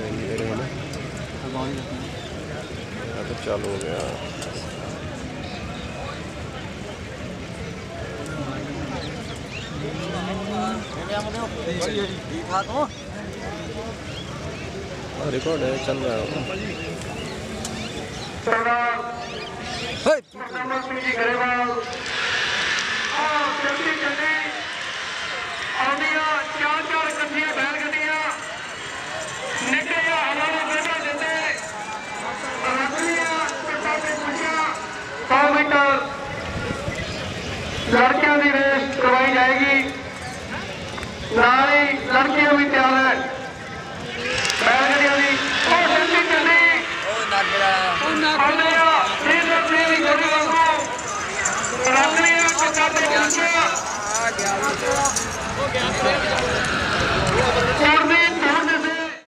मेरे है ना, तो चालू हो गया। रिकॉर्ड है, चल रहा है। लड़कियों की रेस करवाई जाएगी, नारी लड़कियां